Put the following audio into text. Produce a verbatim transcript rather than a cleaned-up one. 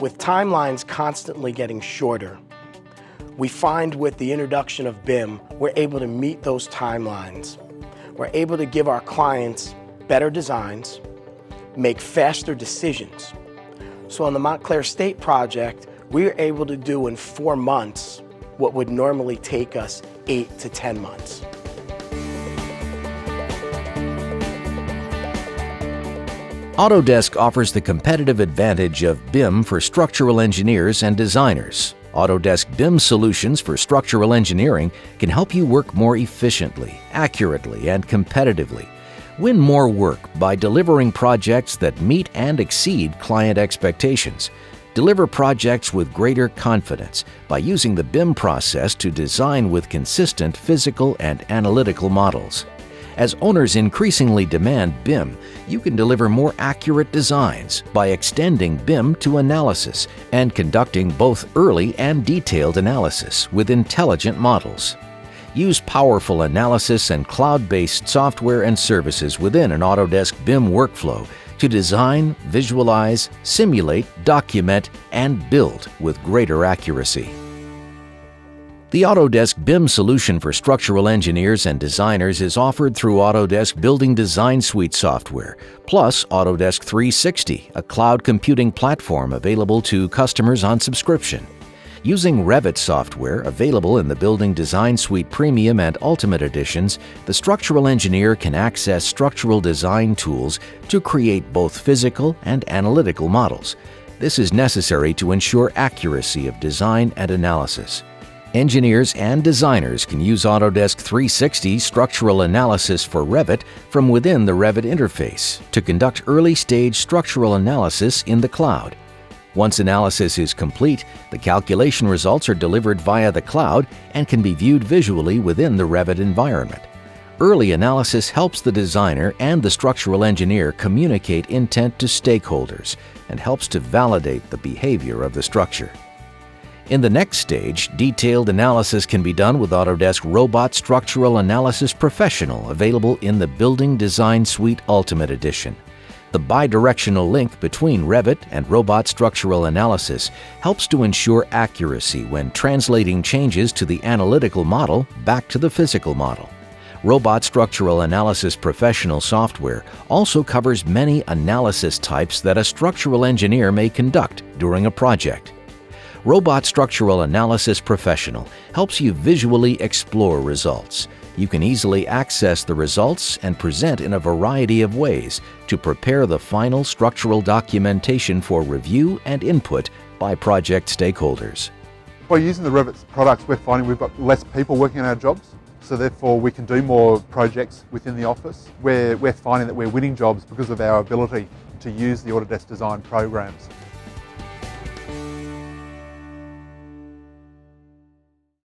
With timelines constantly getting shorter, we find with the introduction of B I M, we're able to meet those timelines. We're able to give our clients better designs, make faster decisions. So on the Montclair State project, we were able to do in four months what would normally take us eight to ten months. Autodesk offers the competitive advantage of B I M for structural engineers and designers. Autodesk B I M solutions for structural engineering can help you work more efficiently, accurately, and competitively. Win more work by delivering projects that meet and exceed client expectations. Deliver projects with greater confidence by using the B I M process to design with consistent physical and analytical models. As owners increasingly demand B I M, you can deliver more accurate designs by extending B I M to analysis and conducting both early and detailed analysis with intelligent models. Use powerful analysis and cloud-based software and services within an Autodesk B I M workflow to design, visualize, simulate, document, and build with greater accuracy. The Autodesk B I M solution for structural engineers and designers is offered through Autodesk Building Design Suite software, plus Autodesk three sixty, a cloud computing platform available to customers on subscription. Using Revit software available in the Building Design Suite Premium and Ultimate editions, the structural engineer can access structural design tools to create both physical and analytical models. This is necessary to ensure accuracy of design and analysis. Engineers and designers can use Autodesk three sixty structural analysis for Revit from within the Revit interface to conduct early-stage structural analysis in the cloud. Once analysis is complete, the calculation results are delivered via the cloud and can be viewed visually within the Revit environment. Early analysis helps the designer and the structural engineer communicate intent to stakeholders and helps to validate the behavior of the structure. In the next stage, detailed analysis can be done with Autodesk Robot Structural Analysis Professional, available in the Building Design Suite Ultimate Edition. The bidirectional link between Revit and Robot Structural Analysis helps to ensure accuracy when translating changes to the analytical model back to the physical model. Robot Structural Analysis Professional software also covers many analysis types that a structural engineer may conduct during a project. Robot Structural Analysis Professional helps you visually explore results. You can easily access the results and present in a variety of ways to prepare the final structural documentation for review and input by project stakeholders. By using the Revit products, we're finding we've got less people working on our jobs, so therefore we can do more projects within the office. We're, we're finding that we're winning jobs because of our ability to use the Autodesk design programs.